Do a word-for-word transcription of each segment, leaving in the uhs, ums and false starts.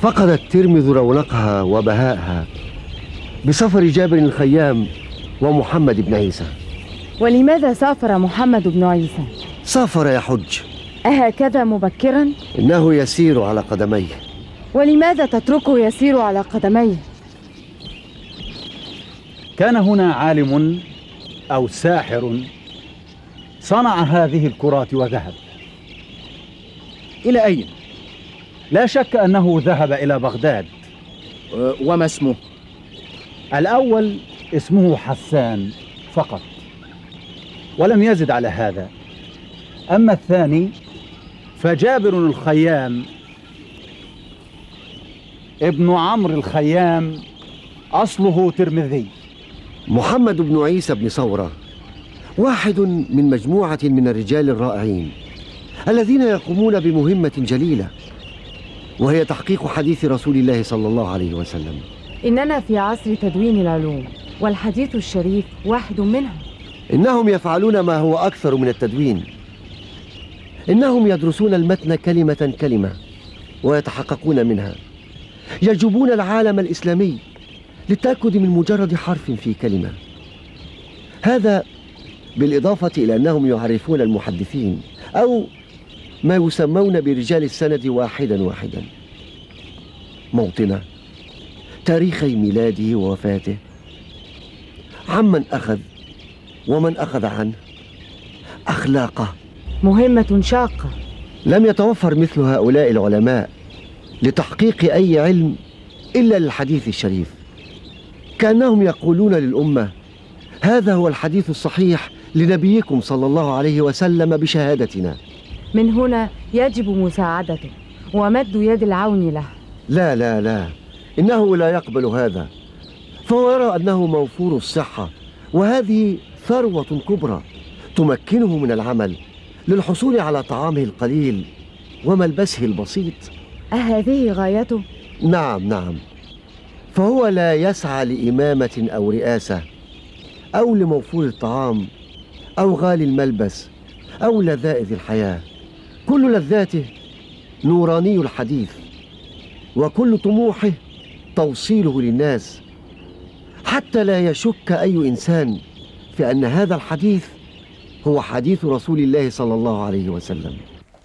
فقد الترمذ رونقها وبهاءها بسفر جابر الخيام ومحمد بن عيسى. ولماذا سافر محمد بن عيسى؟ سافر يحج. أهكذا مبكرا؟ إنه يسير على قدميه. ولماذا تتركه يسير على قدميه؟ كان هنا عالم أو ساحر صنع هذه الكرات وذهب. إلى أين؟ لا شك أنه ذهب إلى بغداد. وما اسمه؟ الأول اسمه حسان فقط، ولم يزد على هذا. أما الثاني فجابر الخيام ابن عمرو الخيام، أصله ترمذي. محمد بن عيسى بن ثورة واحد من مجموعة من الرجال الرائعين الذين يقومون بمهمة جليلة، وهي تحقيق حديث رسول الله صلى الله عليه وسلم. إننا في عصر تدوين العلوم، والحديث الشريف واحد منها. إنهم يفعلون ما هو أكثر من التدوين. إنهم يدرسون المتن كلمة كلمة ويتحققون منها. يجوبون العالم الإسلامي للتأكد من مجرد حرف في كلمة. هذا بالإضافة إلى أنهم يعرفون المحدثين أو ما يسمون برجال السند واحدا واحدا، موطنه، تاريخي ميلاده ووفاته، عمن أخذ ومن أخذ عنه، أخلاقه. مهمة شاقة. لم يتوفر مثل هؤلاء العلماء لتحقيق أي علم إلا للحديث الشريف. كأنهم يقولون للأمة: هذا هو الحديث الصحيح لنبيكم صلى الله عليه وسلم بشهادتنا. من هنا يجب مساعدته ومد يد العون له. لا لا لا، إنه لا يقبل هذا، فهو يرى أنه موفور الصحة، وهذه ثروة كبرى تمكنه من العمل للحصول على طعامه القليل وملبسه البسيط. أهذه غايته؟ نعم نعم، فهو لا يسعى لإمامة أو رئاسة أو لموفور الطعام أو غالي الملبس أو لذائذ الحياة. كل لذاته نوراني الحديث، وكل طموحه توصيله للناس، حتى لا يشك أي إنسان في أن هذا الحديث هو حديث رسول الله صلى الله عليه وسلم.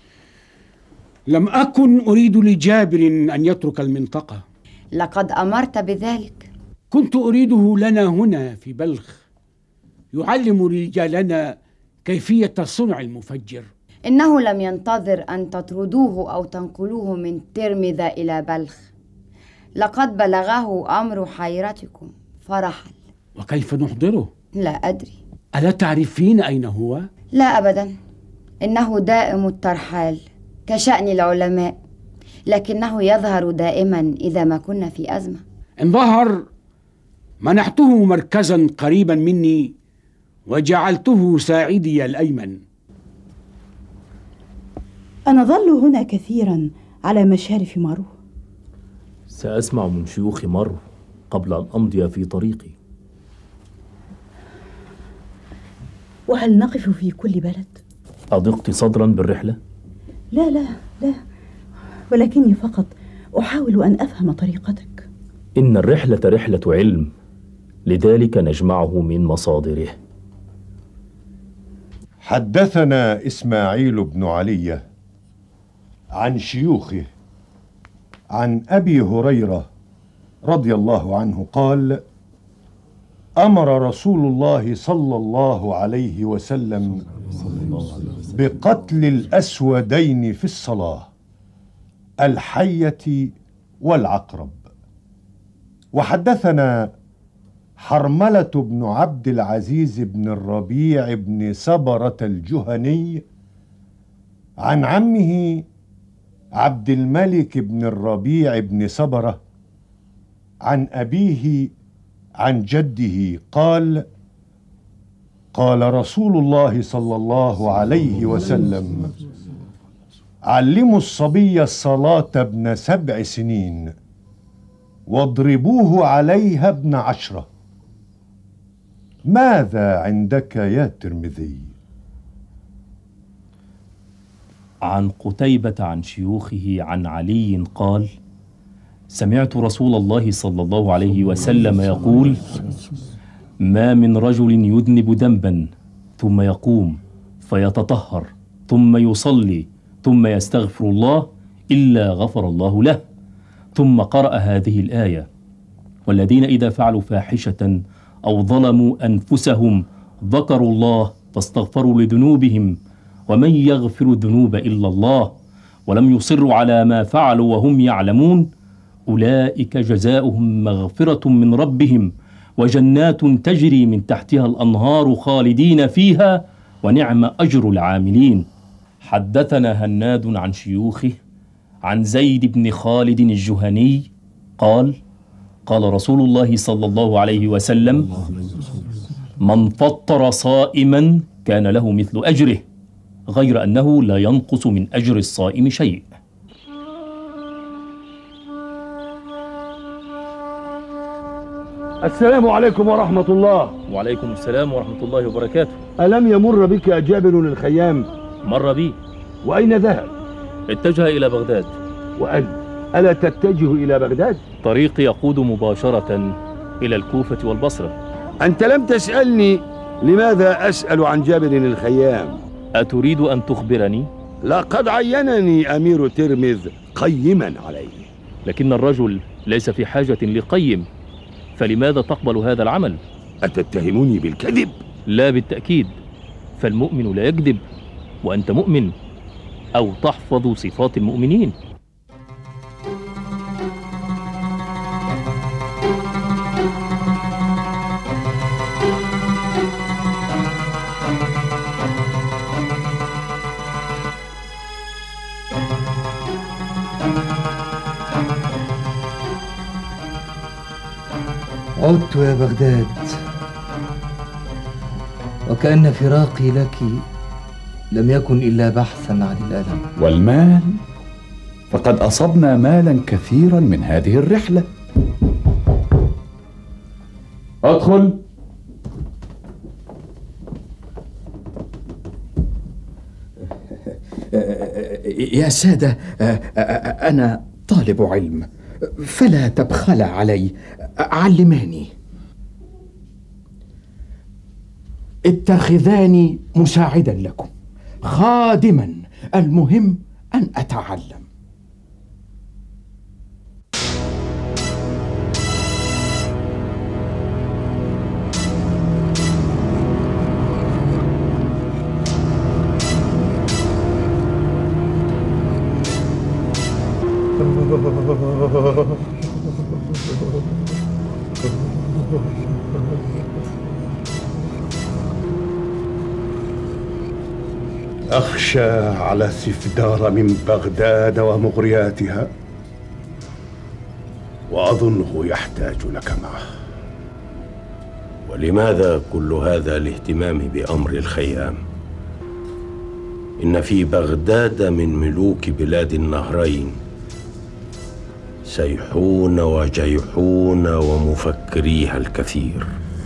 لم أكن أريد لجابر أن يترك المنطقة. لقد أمرت بذلك. كنت أريده لنا هنا في بلخ، يعلم رجالنا كيفية صنع المفجر. إنه لم ينتظر أن تطردوه أو تنقلوه من ترمذ إلى بلخ، لقد بلغه أمر حيرتكم فرحل. وكيف نحضره؟ لا أدري. ألا تعرفين أين هو؟ لا أبدا، إنه دائم الترحال كشأن العلماء، لكنه يظهر دائما إذا ما كنا في أزمة. إن ظهر منحته مركزا قريبا مني وجعلته ساعدي الأيمن. أنا ظل هنا كثيرا على مشارف مرو. سأسمع من شيوخ مرو قبل أن أمضي في طريقي. وهل نقف في كل بلد؟ أضقت صدرا بالرحلة؟ لا لا لا، ولكني فقط أحاول أن أفهم طريقتك. إن الرحلة رحلة علم، لذلك نجمعه من مصادره. حدثنا إسماعيل بن علي عن شيوخه عن أبي هريرة رضي الله عنه قال: أمر رسول الله صلى الله عليه وسلم بقتل الأسودين في الصلاة، الحية والعقرب. وحدثنا حرملة بن عبد العزيز بن الربيع بن سبرة الجهني عن عمه عبد الملك بن الربيع بن سبرة عن أبيه عن جده قال: قال رسول الله صلى الله عليه وسلم: علموا الصبي الصلاة ابن سبع سنين واضربوه عليها ابن عشرة. ماذا عندك يا ترمذي؟ عن قتيبة عن شيوخه عن علي قال: سمعت رسول الله صلى الله عليه وسلم يقول: ما من رجل يذنب ذنبا ثم يقوم فيتطهر ثم يصلي ثم يستغفر الله إلا غفر الله له. ثم قرأ هذه الآية: والذين إذا فعلوا فاحشة أو ظلموا أنفسهم ذكروا الله فاستغفروا لذنوبهم ومن يغفر الذنوب إلا الله ولم يصروا على ما فعلوا وهم يعلمون أولئك جزاؤهم مغفرة من ربهم وجنات تجري من تحتها الأنهار خالدين فيها ونعم أجر العاملين. حدثنا هناد عن شيوخه عن زيد بن خالد الجهني قال: قال رسول الله صلى الله عليه وسلم: من فطر صائما كان له مثل أجره غير أنه لا ينقص من أجر الصائم شيء. السلام عليكم ورحمة الله. وعليكم السلام ورحمة الله وبركاته. ألم يمر بك جابر الخيام؟ مر بي. وأين ذهب؟ اتجه إلى بغداد. وأنت ألا تتجه إلى بغداد؟ طريقي يقود مباشرة إلى الكوفة والبصرة. أنت لم تسألني لماذا أسأل عن جابر الخيام؟ أتريد أن تخبرني؟ لقد عينني أمير ترمذ قيما عليه. لكن الرجل ليس في حاجة لقيم، فلماذا تقبل هذا العمل؟ أتتهمني بالكذب؟ لا بالتأكيد، فالمؤمن لا يكذب وأنت مؤمن، أو تحفظ صفات المؤمنين. عدت يا بغداد، وكأن فراقي لك لم يكن إلا بحثا عن الألم. والمال؟ فقد أصبنا مالا كثيرا من هذه الرحلة. ادخل. يا سادة، أنا طالب علم، فلا تبخل علي، علماني. اتخذاني مساعدا لكم، خادما، المهم أن أتعلم. أخشى على سفدار من بغداد ومغرياتها، وأظنه يحتاج لك معه. ولماذا كل هذا الاهتمام بأمر الخيام؟ إن في بغداد من ملوك بلاد النهرين سيحون وجيحون ومفكريها الكثير.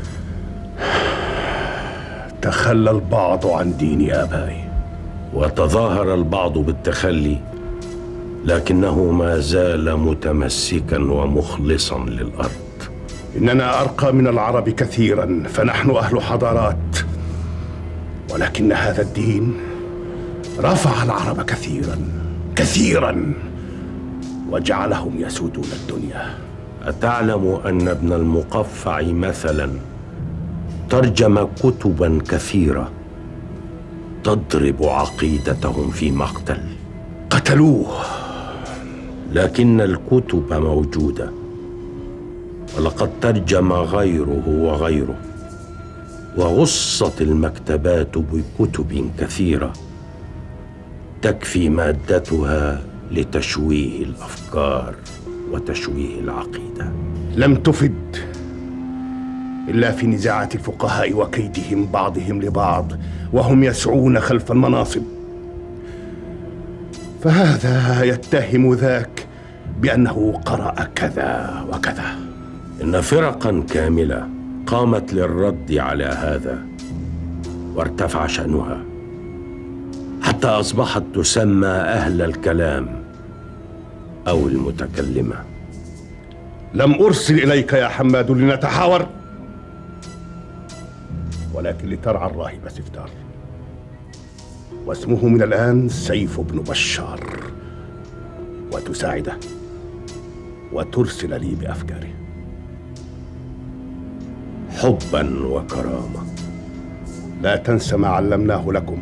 تخلى البعض عن دين آبائي، وتظاهر البعض بالتخلي، لكنه ما زال متمسكا ومخلصا للأرض. إننا أرقى من العرب كثيرا، فنحن أهل حضارات، ولكن هذا الدين رفع العرب كثيرا كثيرا وجعلهم يسودون الدنيا. أتعلم أن ابن المقفع مثلا ترجم كتبا كثيرة تضرب عقيدتهم في مقتل؟ قتلوه، لكن الكتب موجودة، ولقد ترجم غيره وغيره، وغصت المكتبات بكتب كثيرة تكفي مادتها لتشويه الأفكار وتشويه العقيدة. لم تفد إلا في نزاعات الفقهاء وكيدهم بعضهم لبعض وهم يسعون خلف المناصب. فهذا يتهم ذاك بأنه قرأ كذا وكذا. إن فرقا كاملة قامت للرد على هذا وارتفع شأنها، حتى أصبحت تسمى أهل الكلام أو المتكلمة. لم أرسل إليك يا حماد لنتحاور، ولكن لترعى الراهب سفدار، واسمه من الآن سيف بن بشار، وتساعده وترسل لي بأفكاره حبا وكرامة. لا تنس ما علمناه لكم.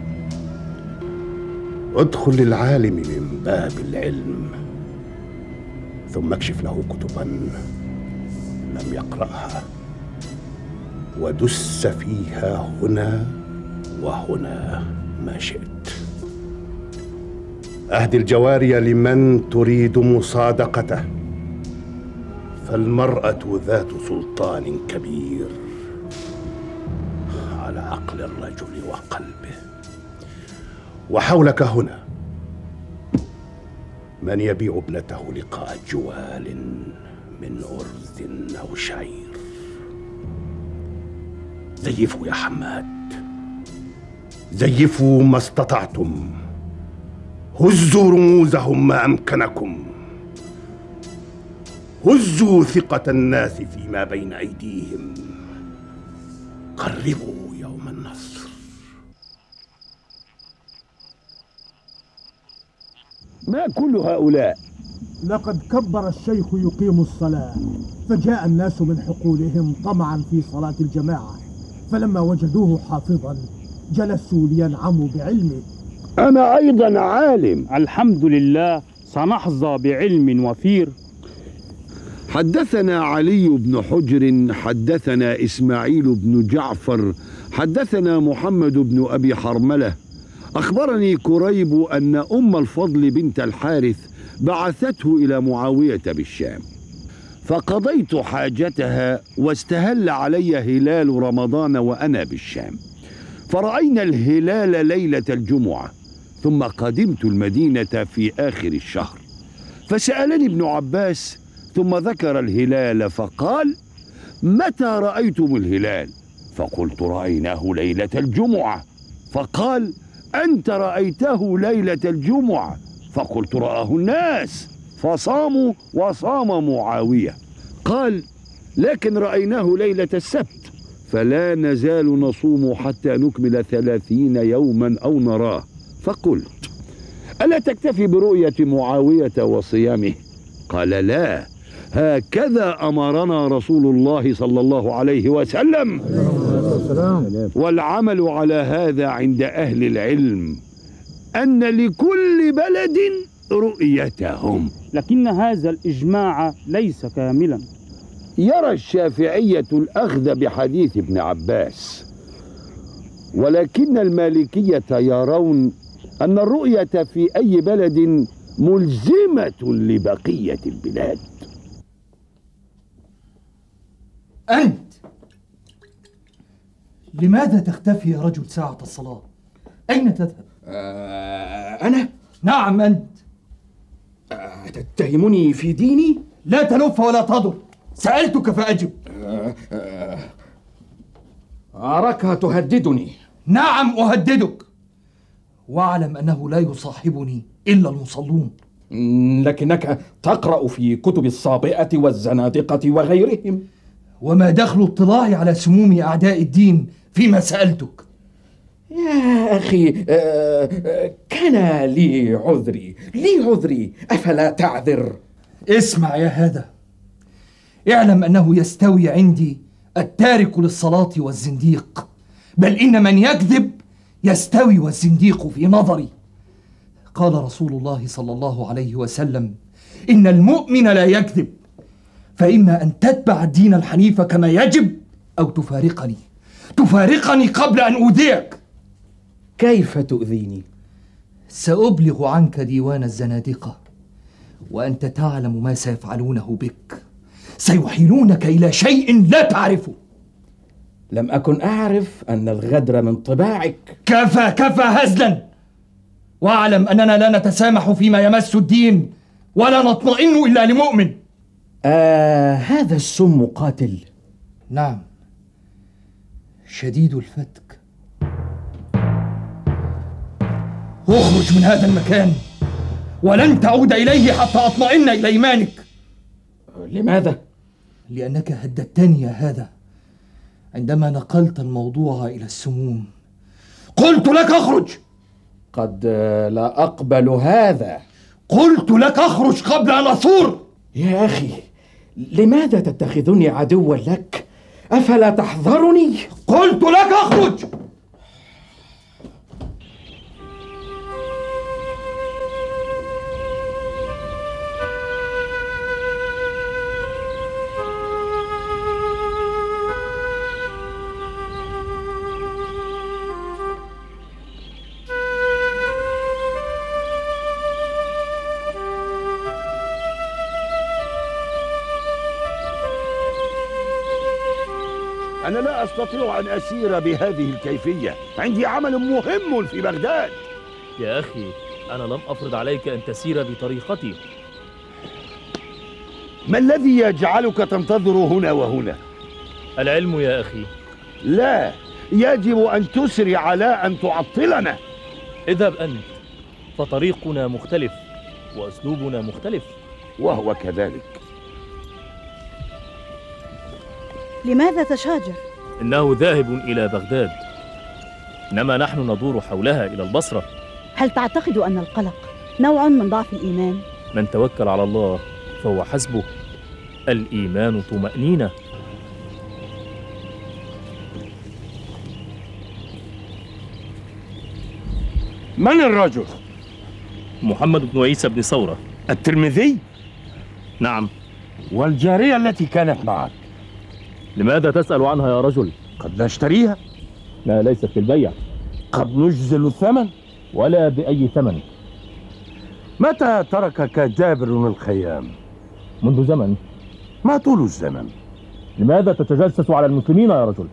ادخل للعالم من باب العلم، ثم اكشف له كتبا لم يقرأها، ودس فيها هنا وهنا ما شئت. أهدي الجواري لمن تريد مصادقته، فالمرأة ذات سلطان كبير على عقل الرجل وقلبه. وحولك هنا من يبيع ابنته لقاء جوال من أرز أو شعير. زيفوا يا حماد، زيفوا ما استطعتم، هزوا رموزهم ما أمكنكم، هزوا ثقة الناس فيما بين أيديهم، قربوا يوم النصر. ما كل هؤلاء؟ لقد كبر الشيخ يقيم الصلاة، فجاء الناس من حقولهم طمعا في صلاة الجماعة، فلما وجدوه حافظا جلسوا لينعموا بعلمه. أنا أيضا عالم. الحمد لله، سنحظى بعلم وفير. حدثنا علي بن حجر، حدثنا إسماعيل بن جعفر، حدثنا محمد بن أبي حرملة، أخبرني كريب أن أم الفضل بنت الحارث بعثته إلى معاوية بالشام، فقضيت حاجتها واستهل علي هلال رمضان وأنا بالشام، فرأينا الهلال ليلة الجمعة، ثم قدمت المدينة في آخر الشهر، فسألني ابن عباس ثم ذكر الهلال فقال: متى رأيتم الهلال؟ فقلت: رأيناه ليلة الجمعة. فقال: أنت رأيته ليلة الجمعة؟ فقلت: رآه الناس فصاموا وصام معاوية. قال: لكن رأيناه ليلة السبت، فلا نزال نصوم حتى نكمل ثلاثين يوما أو نراه. فقلت: ألا تكتفي برؤية معاوية وصيامه؟ قال: لا، هكذا أمرنا رسول الله صلى الله عليه وسلم، والعمل على هذا عند أهل العلم، أن لكل بلد رؤيتهم. لكن هذا الإجماع ليس كاملا. يرى الشافعية الأخذ بحديث ابن عباس، ولكن المالكية يرون أن الرؤية في أي بلد ملزمة لبقية البلاد. أنت لماذا تختفي يا رجل ساعة الصلاة؟ أين تذهب؟ آه أنا؟ نعم أنت. آه تتهمني في ديني؟ لا تلف ولا تضر، سألتك فأجب. آه آه أراك تهددني. نعم أهددك، واعلم أنه لا يصاحبني إلا المصلون. لكنك تقرأ في كتب الصابئة والزنادقة وغيرهم. وما دخل اطلاعي على سموم أعداء الدين فيما سألتك؟ يا أخي، آه آه كان لي عذري لي عذري أفلا تعذر؟ اسمع يا هذا، اعلم أنه يستوي عندي التارك للصلاة والزنديق، بل إن من يكذب يستوي والزنديق في نظري. قال رسول الله صلى الله عليه وسلم: إن المؤمن لا يكذب، فإما أن تتبع الدين الحنيف كما يجب، أو تفارقني تفارقني قبل أن أؤذيك. كيف تؤذيني؟ سأبلغ عنك ديوان الزنادقة، وأنت تعلم ما سيفعلونه بك. سيحيلونك إلى شيء لا تعرفه. لم أكن أعرف أن الغدر من طباعك. كفى كفى هزلا، واعلم أننا لا نتسامح فيما يمس الدين، ولا نطمئن إلا لمؤمن. آه هذا السم قاتل. نعم، شديد الفتك. اخرج من هذا المكان، ولن تعود إليه حتى أطمئن إلى إيمانك. لماذا؟ لأنك هددتني يا هذا عندما نقلت الموضوع إلى السموم. قلت لك اخرج. قد لا أقبل هذا. قلت لك اخرج قبل أن أثور. يا أخي، لماذا تتخذني عدوا لك؟ أفلا تحذرني؟ قلت لك اخرج. أنا لا أستطيع أن أسير بهذه الكيفية، عندي عمل مهم في بغداد. يا أخي، أنا لم أفرض عليك أن تسير بطريقتي. ما الذي يجعلك تنتظر هنا وهنا؟ العلم يا أخي. لا، يجب أن تسرع لا أن تعطلنا. اذهب أنت، فطريقنا مختلف وأسلوبنا مختلف. وهو كذلك. لماذا تشاجر؟ إنه ذاهب إلى بغداد، إنما نحن ندور حولها إلى البصرة. هل تعتقد أن القلق نوع من ضعف الإيمان؟ من توكل على الله فهو حسبه، الإيمان طمأنينة. من الرجل؟ محمد بن عيسى بن ثورة الترمذي؟ نعم. والجارية التي كانت معك؟ لماذا تسأل عنها يا رجل؟ قد نشتريها. لا، ليست في البيع. قد نجزل الثمن. ولا بأي ثمن. متى تركك جابر الخيام؟ منذ زمن. ما طول الزمن؟ لماذا تتجسس على المسلمين يا رجل؟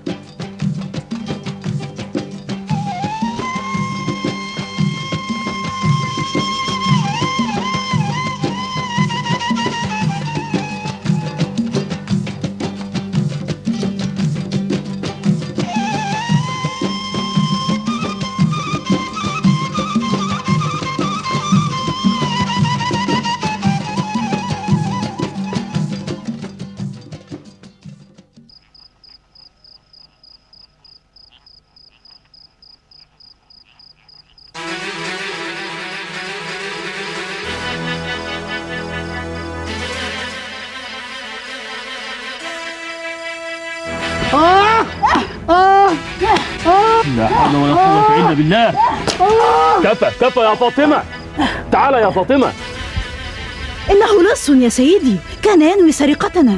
لا حول ولا قوة إلا بالله. كفى كفى يا فاطمة، تعال يا فاطمة. إنه لص يا سيدي، كان ينوي سرقتنا.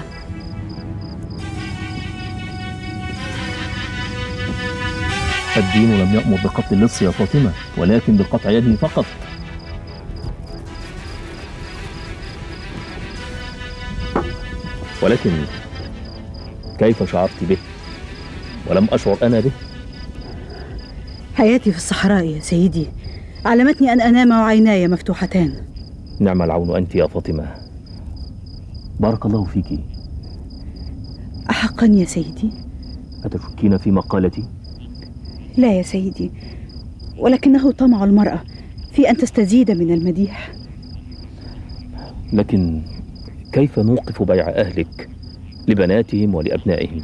الدين لم يأمر بقتل اللص يا فاطمة، ولكن بقطع يده فقط. ولكن كيف شعرت به ولم أشعر أنا به؟ حياتي في الصحراء يا سيدي علمتني أن أنام وعيناي مفتوحتان. نعم العون أنت يا فاطمة، بارك الله فيك. أحقا يا سيدي؟ أتشكين في مقالتي؟ لا يا سيدي، ولكنه طمع المرأة في أن تستزيد من المديح. لكن كيف نوقف بيع أهلك لبناتهم ولأبنائهم؟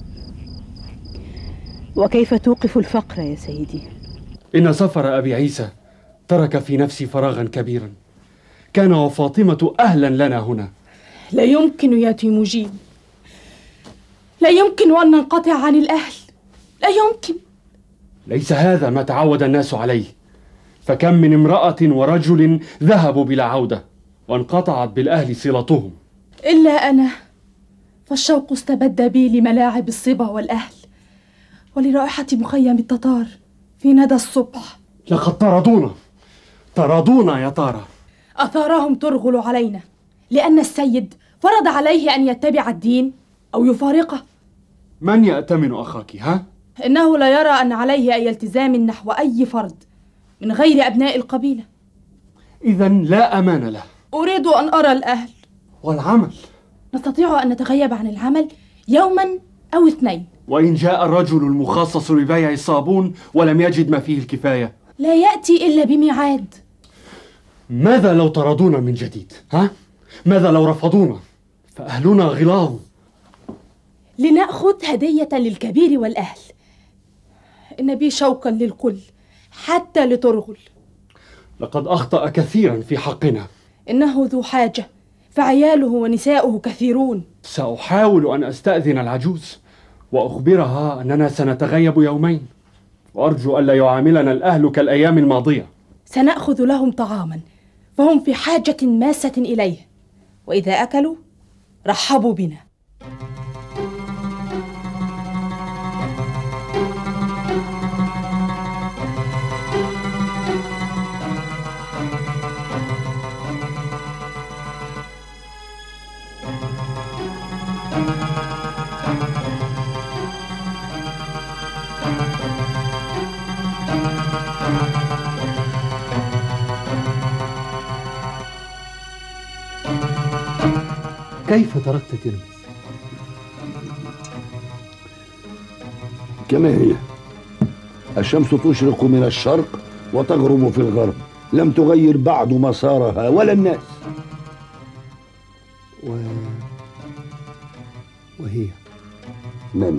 وكيف توقف الفقر يا سيدي؟ إن سفر أبي عيسى ترك في نفسي فراغا كبيرا، كان وفاطمة أهلا لنا هنا. لا يمكن يا تيموجين، لا يمكن أن ننقطع عن الأهل، لا يمكن. ليس هذا ما تعود الناس عليه، فكم من امرأة ورجل ذهبوا بلا عودة وانقطعت بالأهل صلتهم. إلا أنا فالشوق استبد بي لملاعب الصبا والأهل ولرائحة مخيم التتار في ندى الصبح. لقد طردونا طردونا يا تارا. أثارهم ترغل علينا لأن السيد فرض عليه أن يتبع الدين أو يفارقه. من يأتمن أخاك ها؟ إنه لا يرى أن عليه أي التزام نحو أي فرد من غير أبناء القبيلة. إذن لا أمان له. أريد أن أرى الأهل. والعمل؟ نستطيع أن نتغيب عن العمل يوما أو اثنين. وإن جاء الرجل المخصص لبيع الصابون ولم يجد ما فيه الكفاية؟ لا يأتي إلا بميعاد. ماذا لو طردونا من جديد؟ ها؟ ماذا لو رفضونا؟ فأهلنا غلاظ لنأخذ هدية للكبير والأهل. إن بي شوقا للكل حتى لترغل. لقد أخطأ كثيرا في حقنا. إنه ذو حاجة، فعياله ونساؤه كثيرون. سأحاول أن أستأذن العجوز وأخبرها أننا سنتغيب يومين، وأرجو ألا يعاملنا الأهل كالأيام الماضية. سنأخذ لهم طعاما، فهم في حاجة ماسة إليه، وإذا أكلوا رحبوا بنا. كيف تركت ترمذ؟ كما هي. الشمس تشرق من الشرق وتغرب في الغرب، لم تغير بعد مسارها ولا الناس. و... وهي من؟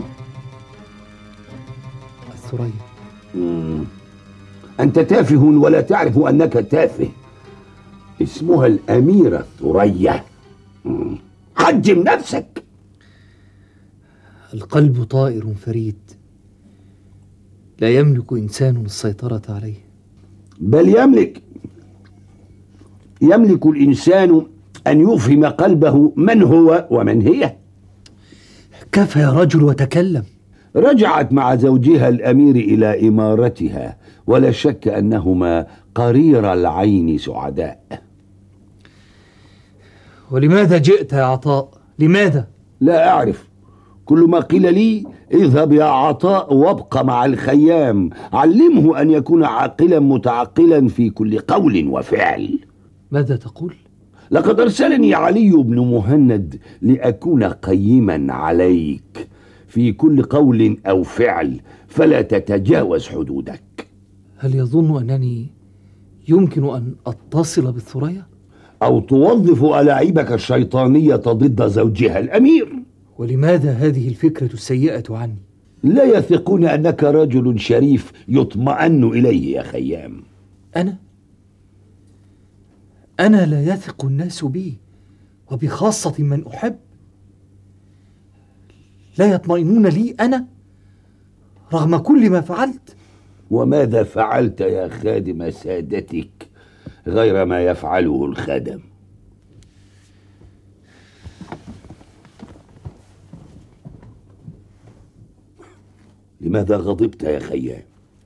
الثريا. مم. أنت تافه ولا تعرف أنك تافه. اسمها الأميرة الثريا. مم. حجم نفسك. القلب طائر فريد، لا يملك إنسان السيطرة عليه. بل يملك يملك الإنسان أن يفهم قلبه من هو ومن هي. كفى يا رجل وتكلم. رجعت مع زوجها الأمير إلى إمارتها، ولا شك أنهما قرير العين سعداء. ولماذا جئت يا عطاء؟ لماذا؟ لا أعرف. كل ما قيل لي اذهب يا عطاء وابق مع الخيام، علمه أن يكون عاقلا متعقلا في كل قول وفعل. ماذا تقول؟ لقد أرسلني علي بن مهند لأكون قيما عليك في كل قول أو فعل، فلا تتجاوز حدودك. هل يظن أنني يمكن أن أتصل بالثريا؟ أو توظف ألاعيبك الشيطانية ضد زوجها الأمير؟ ولماذا هذه الفكرة السيئة عني؟ لا يثقون أنك رجل شريف يطمئن إليه يا خيام. أنا؟ أنا لا يثق الناس بي، وبخاصة من أحب. لا يطمئنون لي أنا رغم كل ما فعلت. وماذا فعلت يا خادم سادتك غير ما يفعله الخدم؟ لماذا غضبت يا خيام؟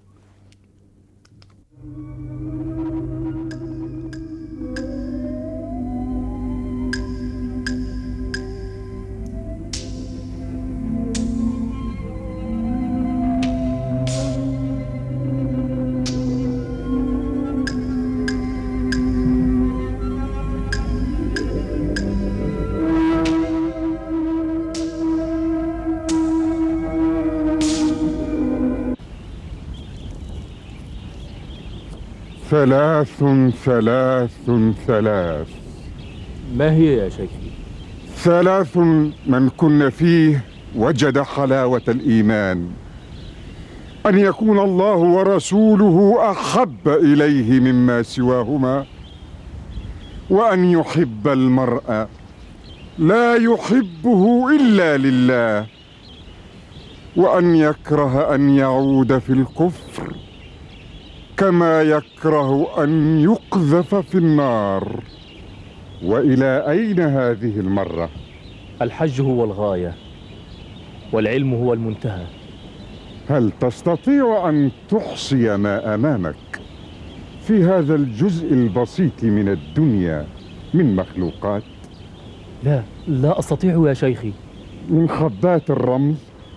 ثلاث ثلاث ثلاث. ما هي يا شيخي؟ ثلاث من كن فيه وجد حلاوة الإيمان: أن يكون الله ورسوله أحب إليه مما سواهما، وأن يحب المرء لا يحبه إلا لله، وأن يكره أن يعود في الكفر كما يكره أن يقذف في النار. وإلى أين هذه المرة؟ الحج هو الغاية والعلم هو المنتهى. هل تستطيع أن تحصي ما أمامك في هذا الجزء البسيط من الدنيا من مخلوقات؟ لا لا أستطيع يا شيخي. من خضات الرمل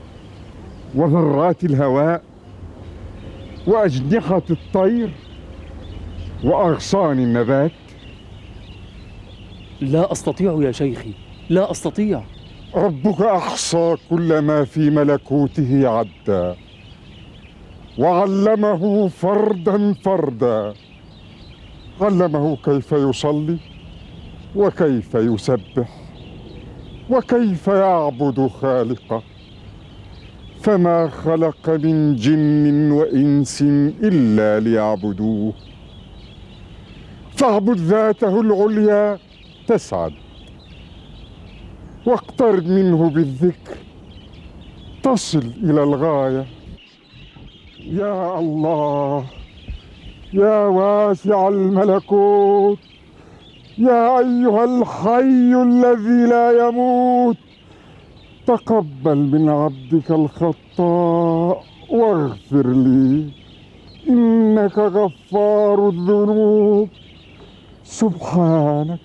وذرات الهواء وأجنحة الطير وأغصان النبات. لا أستطيع يا شيخي، لا أستطيع. ربك أحصى كل ما في ملكوته عدا، وعلمه فردا فردا. علمه كيف يصلي وكيف يسبح وكيف يعبد خالقه؟ فما خلق من جن وإنس إلا ليعبدوه، فاعبد ذاته العليا تسعد، واقترب منه بالذكر تصل إلى الغاية. يا الله، يا واسع الملكوت، يا أيها الحي الذي لا يموت، تقبل من عبدك الخطاء واغفر لي، إنك غفار الذنوب. سبحانك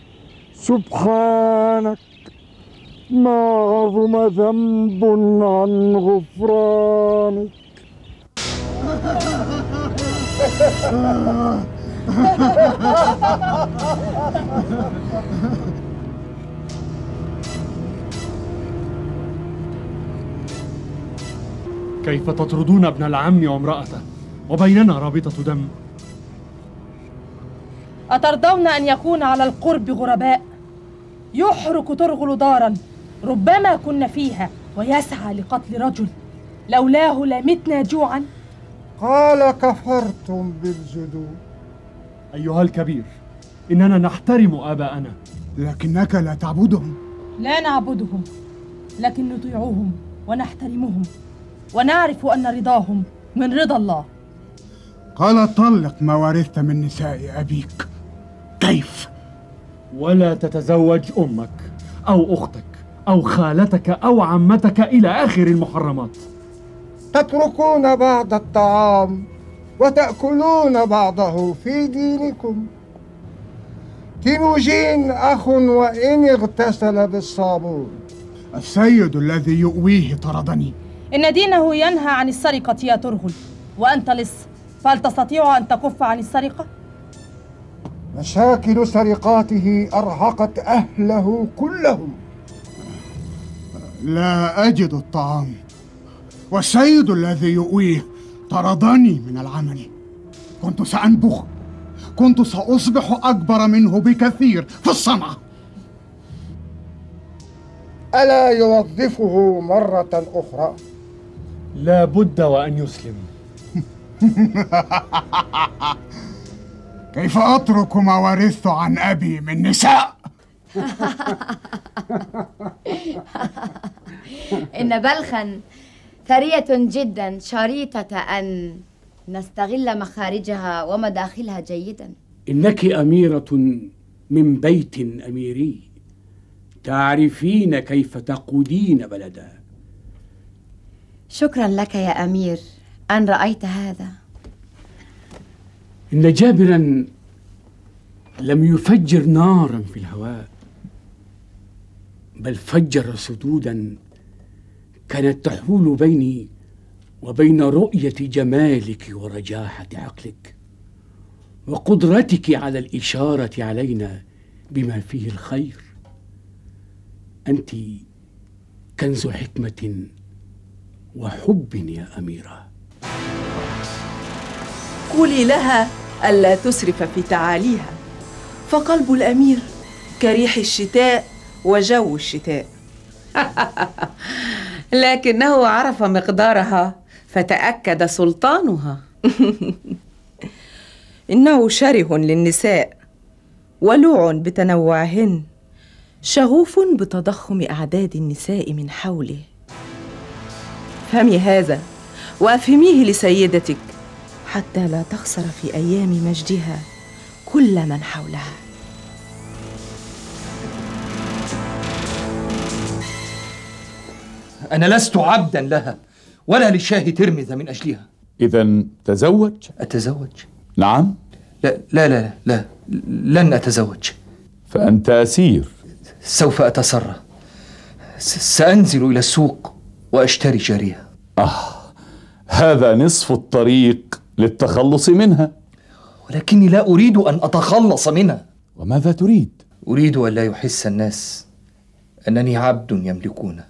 سبحانك، ما عظم ذنب عن غفرانك. كيف تطردون ابن العم وامرأته وبيننا رابطة دم؟ أترضون أن يكون على القرب غرباء؟ يحرق ترغل دارا ربما كنا فيها ويسعى لقتل رجل، لولاه لمتنا جوعا. قال كفرتم بالجدود. أيها الكبير، إننا نحترم آباءنا، لكنك لا تعبدهم. لا نعبدهم، لكن نطيعهم ونحترمهم ونعرف أن رضاهم من رضا الله. قال طلق ما ورثت من نساء أبيك. كيف؟ ولا تتزوج أمك أو أختك أو خالتك أو عمتك إلى آخر المحرمات. تتركون بعض الطعام وتأكلون بعضه في دينكم. تيموجين أخ وإن اغتسل بالصابون. السيد الذي يؤويه طردني. إن دينه ينهى عن السرقة يا ترغل، وأنت لص، فهل تستطيع أن تكف عن السرقة؟ مشاكل سرقاته أرهقت أهله كلهم. لا أجد الطعام، والسيد الذي يؤويه طردني من العمل. كنت سأنبخ، كنت سأصبح أكبر منه بكثير في الصنعة. ألا يوظفه مرة أخرى؟ لا بد وأن يسلم. كيف أترك ما ورثت عن أبي من نساء؟ إن بلخا ثرية جدا، شريطة أن نستغل مخارجها ومداخلها جيدا. إنك أميرة من بيت أميري، تعرفين كيف تقودين بلدا. شكرا لك يا أمير أن رأيت هذا. إن جابرا لم يفجر نارا في الهواء، بل فجر سدودا كانت تحول بيني وبين رؤية جمالك ورجاحة عقلك وقدرتك على الإشارة علينا بما فيه الخير. أنت كنز حكمة وحب يا أميرة. قولي لها ألا تسرف في تعاليها، فقلب الأمير كريح الشتاء وجو الشتاء. لكنه عرف مقدارها فتأكد سلطانها. إنه شره للنساء، ولوع بتنوعهن، شغوف بتضخم أعداد النساء من حوله. افهمي هذا وأفهميه لسيدتك حتى لا تخسر في أيام مجدها كل من حولها. أنا لست عبدا لها ولا لشاه ترمذ من أجلها. إذن تزوج؟ أتزوج؟ نعم؟ لا لا لا لا لن أتزوج. فأنت أسير. سوف أتسرى، سأنزل إلى السوق وأشتري جارية. آه، هذا نصف الطريق للتخلص منها. ولكني لا أريد أن أتخلص منها. وماذا تريد؟ أريد أن لا يحس الناس أنني عبد يملكونه.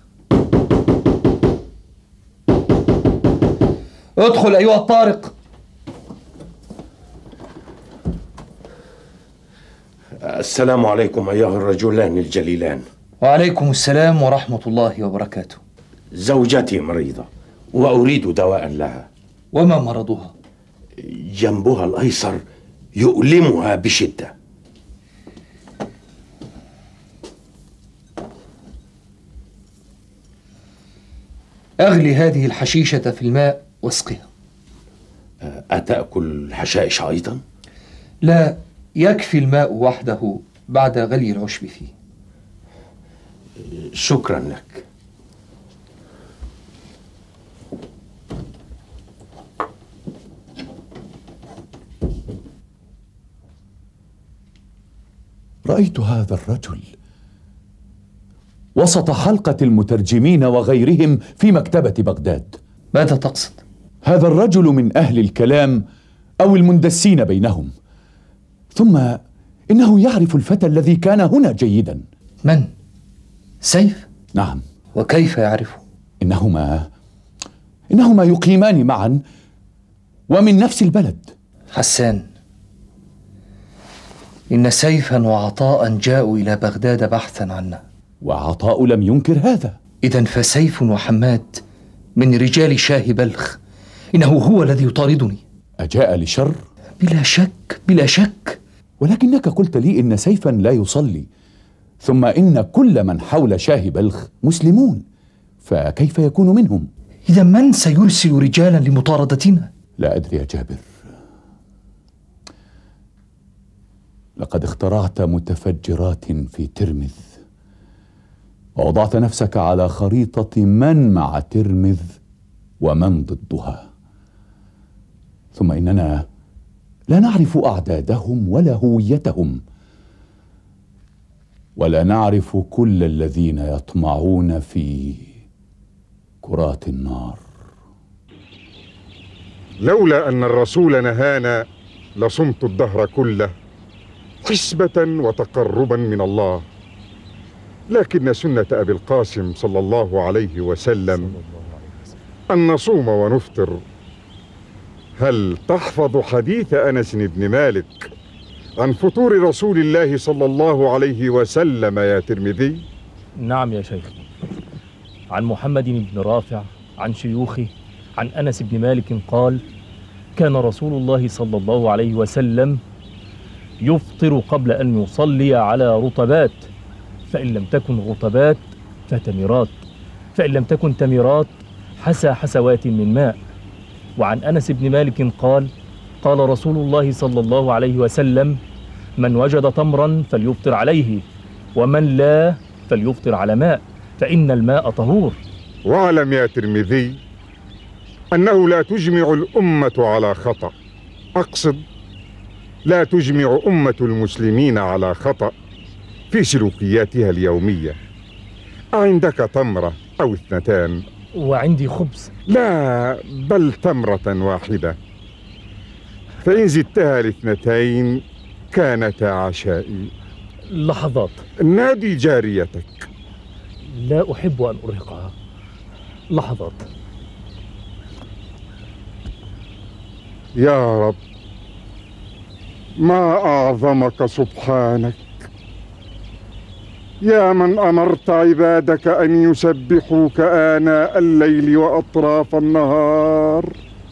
ادخل أيها الطارق. السلام عليكم أيها الرجلان الجليلان. وعليكم السلام ورحمة الله وبركاته. زوجتي مريضة وأريد دواء لها. وما مرضها؟ جنبها الأيسر يؤلمها بشدة. أغلي هذه الحشيشة في الماء واسقها. أتأكل الحشائش أيضا؟ لا، يكفي الماء وحده بعد غلي العشب فيه. شكرا لك. رأيت هذا الرجل وسط حلقة المترجمين وغيرهم في مكتبة بغداد. ماذا تقصد؟ هذا الرجل من أهل الكلام أو المندسين بينهم. ثم إنه يعرف الفتى الذي كان هنا جيدا. من؟ سيف؟ نعم. وكيف يعرفه؟ إنهما إنهما يقيمان معا ومن نفس البلد. حسان، إن سيفا وعطاء جاءوا إلى بغداد بحثا عنا. وعطاء لم ينكر هذا. إذن فسيف وحماد من رجال شاه بلخ. إنه هو الذي يطاردني. أجاء لشر؟ بلا شك بلا شك. ولكنك قلت لي إن سيفا لا يصلي، ثم إن كل من حول شاه بلخ مسلمون، فكيف يكون منهم؟ إذا من سيرسل رجالا لمطاردتنا؟ لا أدري يا جابر. لقد اخترعت متفجرات في ترمذ، ووضعت نفسك على خريطة من مع ترمذ ومن ضدها. ثم إننا لا نعرف أعدادهم ولا هويتهم، ولا نعرف كل الذين يطمعون في كرات النار. لولا أن الرسول نهانا لصمت الدهر كله حسبة وتقربا من الله، لكن سنة أبي القاسم صلى الله عليه وسلم أن نصوم ونفطر. هل تحفظ حديث أنس بن مالك عن فطور رسول الله صلى الله عليه وسلم يا ترمذي؟ نعم يا شيخ. عن محمد بن رافع عن شيوخه عن أنس بن مالك قال: كان رسول الله صلى الله عليه وسلم يفطر قبل أن يصلي على رطبات، فإن لم تكن رطبات فتمرات، فإن لم تكن تمرات حسى حسوات من ماء. وعن أنس بن مالك قال: قال رسول الله صلى الله عليه وسلم: من وجد تمرا فليفطر عليه، ومن لا فليفطر على ماء، فإن الماء طهور. واعلم يا ترمذي أنه لا تجمع الأمة على خطأ، أقصد لا تجمع أمة المسلمين على خطأ في سلوكياتها اليومية. عندك تمرة أو اثنتان؟ وعندي خبز. لا، بل تمرة واحدة، فإن زدتها لاثنتين كانتا عشائي. لحظات. نادي جاريتك. لا أحب أن أرهقها. لحظات. يا رب، ما أعظمك سبحانك، يا من أمرت عبادك أن يسبحوك آناء الليل وأطراف النهار.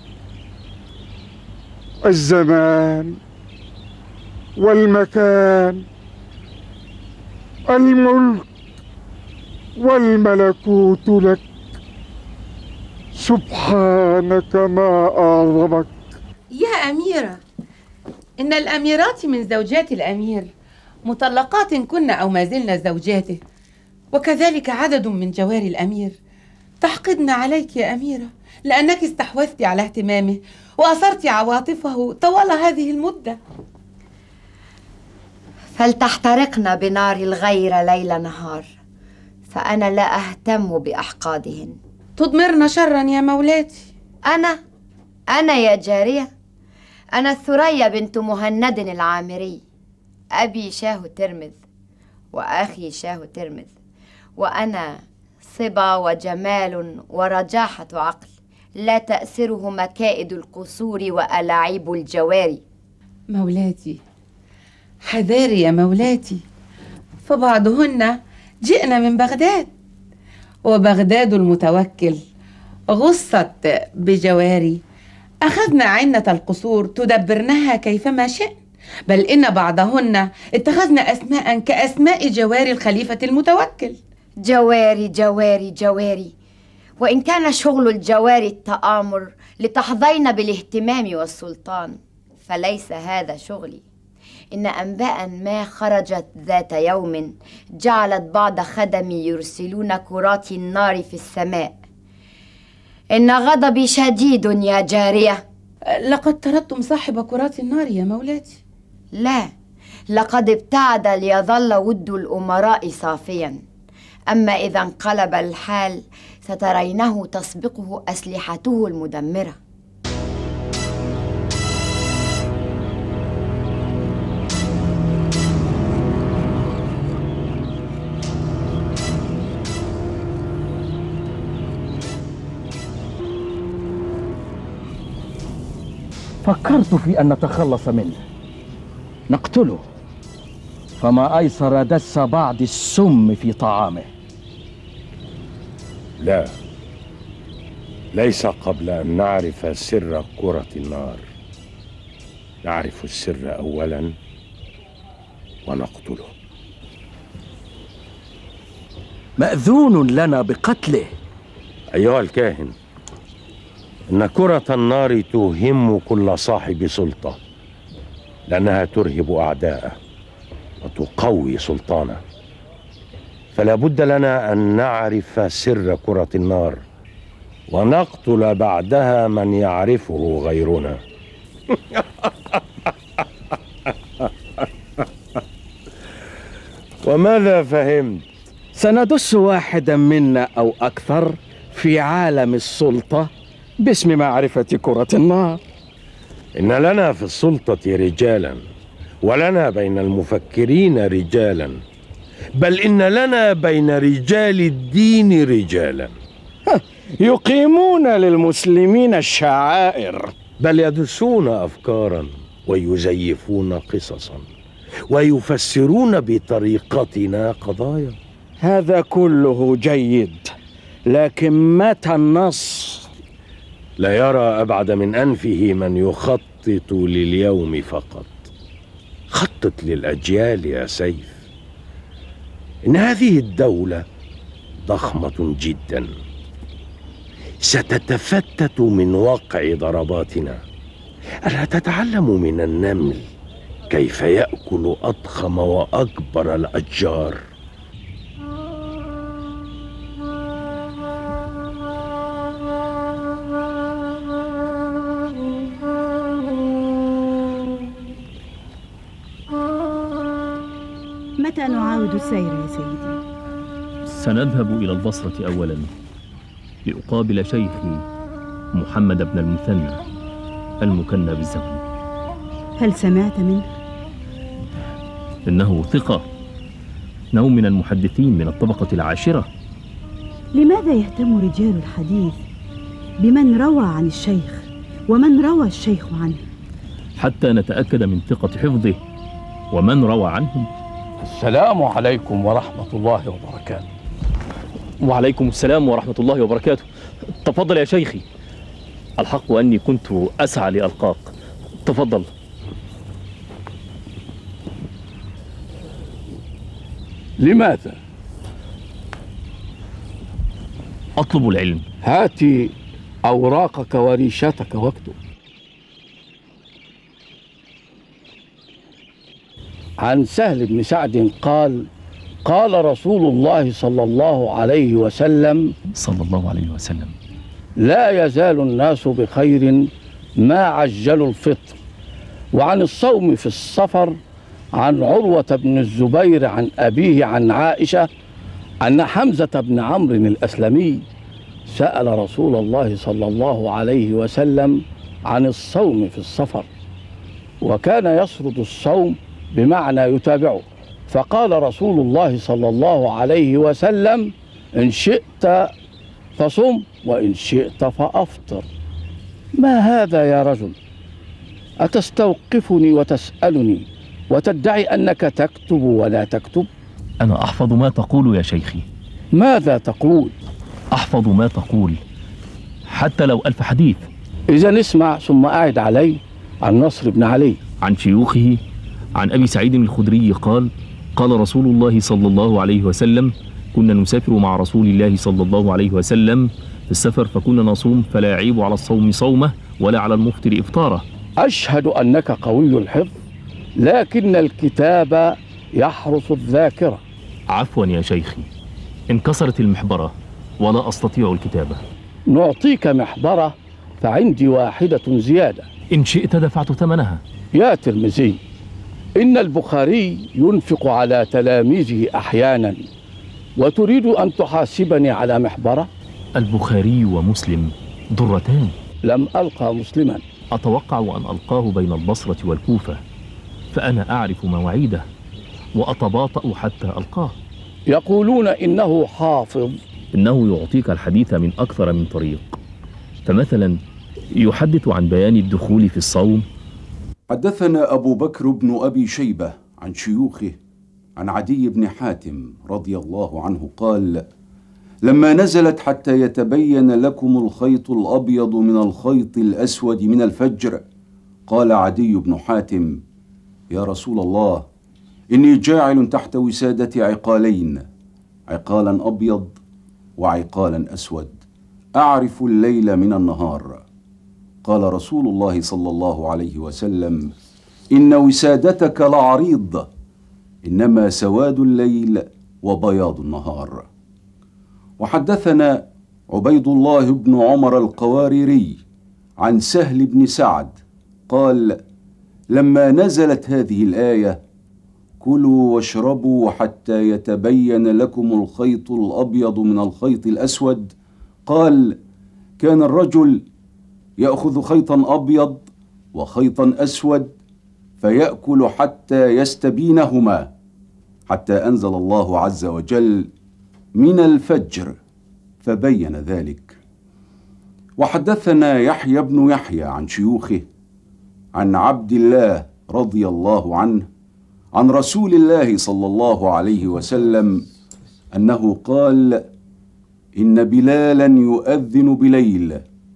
الزمان والمكان، الملك والملكوت لك، سبحانك ما أعظمك. يا أميرة، إن الأميرات من زوجات الأمير مطلقات كن أو ما زلن زوجاته، وكذلك عدد من جواري الأمير. تحقدن عليك يا أميرة لأنك استحوذت على اهتمامه وأثرت عواطفه طوال هذه المدة. فلتحترقن بنار الغير ليل نهار، فأنا لا أهتم بأحقادهن. تضمرن شرا يا مولاتي. أنا أنا يا جارية، أنا الثريا بنت مهند العامري، أبي شاه ترمذ وأخي شاه ترمذ، وأنا صبا وجمال ورجاحة عقل لا تأسره مكائد القصور وألاعيب الجواري. مولاتي حذاري يا مولاتي، فبعضهن جئنا من بغداد، وبغداد المتوكل غصت بجواري. أخذنا عنة القصور تدبرنها كيفما شئن، بل إن بعضهن اتخذن أسماء كأسماء جواري الخليفة المتوكل. جواري جواري جواري، وإن كان شغل الجواري التآمر لتحظين بالاهتمام والسلطان، فليس هذا شغلي. إن أنباء ما خرجت ذات يوم جعلت بعض خدمي يرسلون كرات النار في السماء. إن غضبي شديد يا جارية. لقد طردتم صاحب كرات النار يا مولاتي. لا، لقد ابتعد ليظل ود الأمراء صافيا، أما إذا انقلب الحال سترينه تسبقه أسلحته المدمرة. فكرت في أن نتخلص منه، نقتله، فما أيسر دس بعض السم في طعامه. لا، ليس قبل أن نعرف سر كرة النار. نعرف السر أولا ونقتله. مأذون لنا بقتله. أيها الكاهن، إن كرة النار توهم كل صاحب سلطة، لأنها ترهب أعداءه وتقوي سلطانه، فلا بد لنا أن نعرف سر كرة النار ونقتل بعدها من يعرفه غيرنا. وماذا فهمت؟ سندس واحدا منا أو أكثر في عالم السلطة باسم معرفة كرة النار. إن لنا في السلطة رجالا، ولنا بين المفكرين رجالا، بل إن لنا بين رجال الدين رجالا يقيمون للمسلمين الشعائر، بل يدسون أفكارا ويزيفون قصصا ويفسرون بطريقتنا قضايا. هذا كله جيد، لكن متى النص؟ لا يرى أبعد من أنفه من يخطط لليوم فقط. خطط للأجيال يا سيف. إن هذه الدولة ضخمة جدا، ستتفتت من وقع ضرباتنا. ألا تتعلم من النمل كيف يأكل أضخم وأكبر الأشجار؟ متى نعاود السير يا سيدي؟ سنذهب إلى البصرة أولا لأقابل شيخي محمد بن المثنى المكنى بالزغل. هل سمعت منه؟ إنه ثقة، إنه من المحدثين من الطبقة العاشرة. لماذا يهتم رجال الحديث بمن روى عن الشيخ ومن روى الشيخ عنه؟ حتى نتأكد من ثقة حفظه ومن روى عنهم. السلام عليكم ورحمة الله وبركاته. وعليكم السلام ورحمة الله وبركاته. تفضل يا شيخي. الحق أني كنت أسعى لألقاك. تفضل. لماذا؟ أطلب العلم. هاتي أوراقك وريشتك واكتب. عن سهل بن سعد قال: قال رسول الله صلى الله عليه وسلم صلى الله عليه وسلم لا يزال الناس بخير ما عجلوا الفطر. وعن الصوم في السفر عن عروة بن الزبير عن أبيه عن عائشة أن حمزة بن عمرو الأسلمي سأل رسول الله صلى الله عليه وسلم عن الصوم في السفر، وكان يسرد الصوم بمعنى يتابعه، فقال رسول الله صلى الله عليه وسلم: إن شئت فصم وإن شئت فأفطر. ما هذا يا رجل؟ أتستوقفني وتسألني وتدعي أنك تكتب ولا تكتب؟ أنا أحفظ ما تقول يا شيخي. ماذا تقول؟ أحفظ ما تقول حتى لو ألف حديث. إذا اسمع ثم أعد علي عن نصر بن علي عن شيوخه عن أبي سعيد الخدري قال: قال رسول الله صلى الله عليه وسلم: كنا نسافر مع رسول الله صلى الله عليه وسلم في السفر فكنا نصوم فلا يعيب على الصوم صومه ولا على المفطر إفطاره. أشهد أنك قوي الحفظ، لكن الكتاب يحرس الذاكرة. عفوا يا شيخي، انكسرت المحبرة ولا أستطيع الكتابة. نعطيك محبرة فعندي واحدة زيادة. إن شئت دفعت ثمنها. يا ترمذي، إن البخاري ينفق على تلاميذه أحيانا، وتريد أن تحاسبني على محبرة؟ البخاري ومسلم ضرتان. لم ألقى مسلما. أتوقع أن ألقاه بين البصرة والكوفة، فأنا أعرف مواعيده وأتباطأ حتى ألقاه. يقولون إنه حافظ. إنه يعطيك الحديث من أكثر من طريق، فمثلا يحدث عن بيان الدخول في الصوم. حدثنا أبو بكر بن أبي شيبة عن شيوخه عن عدي بن حاتم رضي الله عنه قال: لما نزلت حتى يتبين لكم الخيط الأبيض من الخيط الأسود من الفجر، قال عدي بن حاتم: يا رسول الله، إني جاعل تحت وسادة عقالين، عقالا أبيض وعقالا أسود، أعرف الليل من النهار. قال رسول الله صلى الله عليه وسلم: إن وسادتك لعريض، إنما سواد الليل وبياض النهار. وحدثنا عبيد الله بن عمر القواريري عن سهل بن سعد قال: لما نزلت هذه الآية: كلوا واشربوا حتى يتبين لكم الخيط الأبيض من الخيط الأسود، قال: كان الرجل يأخذ خيطا أبيض وخيطا أسود فيأكل حتى يستبينهما، حتى أنزل الله عز وجل: من الفجر، فبين ذلك. وحدثنا يحيى بن يحيى عن شيوخه عن عبد الله رضي الله عنه عن رسول الله صلى الله عليه وسلم أنه قال: إن بلالا يؤذن بليل،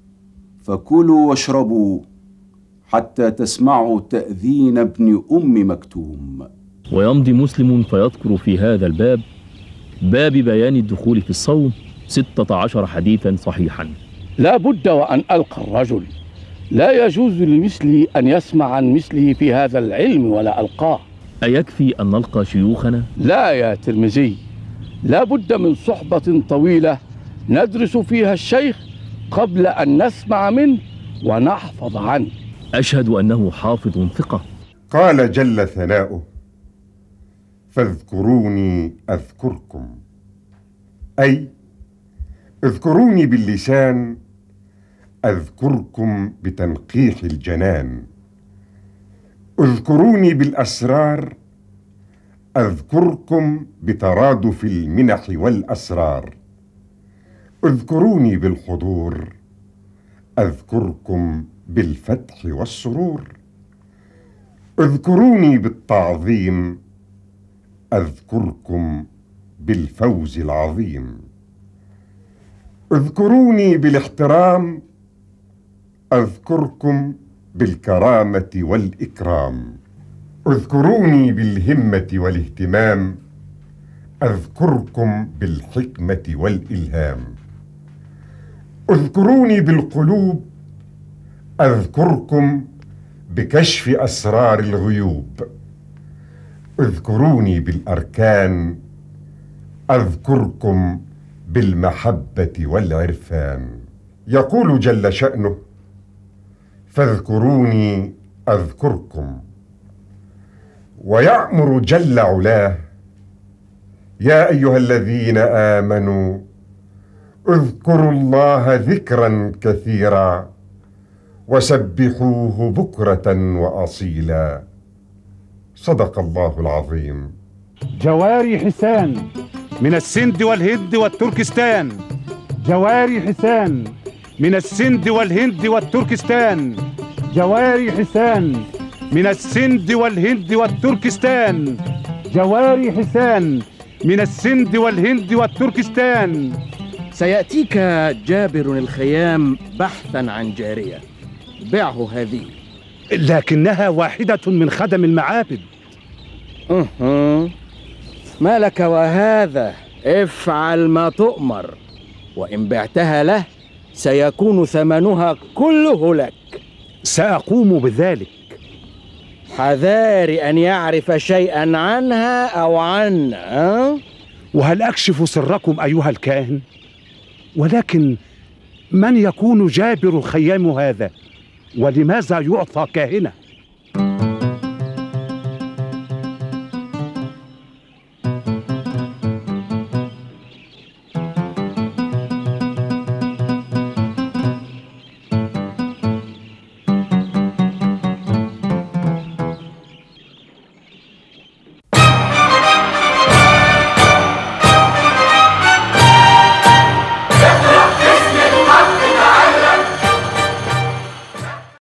فكلوا واشربوا حتى تسمعوا تأذين ابن أم مكتوم. ويمضي مسلم فيذكر في هذا الباب، باب بيان الدخول في الصوم، ستة عشر حديثا صحيحا. لا بد وأن ألقى الرجل، لا يجوز لمثلي أن يسمع عن مثله في هذا العلم ولا ألقاه. أيكفي أن نلقى شيوخنا؟ لا يا ترمذي، لا بد من صحبة طويلة ندرس فيها الشيخ قبل أن نسمع منه ونحفظ عنه. أشهد أنه حافظ ثقة. قال جل ثناؤه: فاذكروني أذكركم، أي اذكروني باللسان أذكركم بتنقيح الجنان، اذكروني بالأسرار أذكركم بترادف المنح والأسرار، اذكروني بالحضور أذكركم بالفتح والسرور، اذكروني بالتعظيم أذكركم بالفوز العظيم، اذكروني بالاحترام أذكركم بالكرامة والإكرام، اذكروني بالهمة والاهتمام أذكركم بالحكمة والإلهام، اذكروني بالقلوب أذكركم بكشف أسرار الغيوب، اذكروني بالأركان أذكركم بالمحبة والعرفان. يقول جل شأنه: فاذكروني أذكركم. ويأمر جل علاه: يا أيها الذين آمنوا اذكروا الله ذكرا كثيرا وسبحوه بكرة وأصيلا. صدق الله العظيم. جواري حسان من السند والهند والتركستان، جواري حسان من السند والهند والتركستان، جواري حسان من السند والهند والتركستان، جواري حسان من السند والهند والتركستان. سيأتيك جابر الخيام بحثا عن جارية، بعه هذه. لكنها واحدة من خدم المعابد. أه. ما لك وهذا؟ افعل ما تؤمر، وإن بعتها له سيكون ثمنها كله لك. سأقوم بذلك. حذار أن يعرف شيئا عنها أو عنا. أه؟ وهل أكشف سركم أيها الكاهن؟ ولكن من يكون جابر الخيام هذا؟ ولماذا يعطى كاهنة؟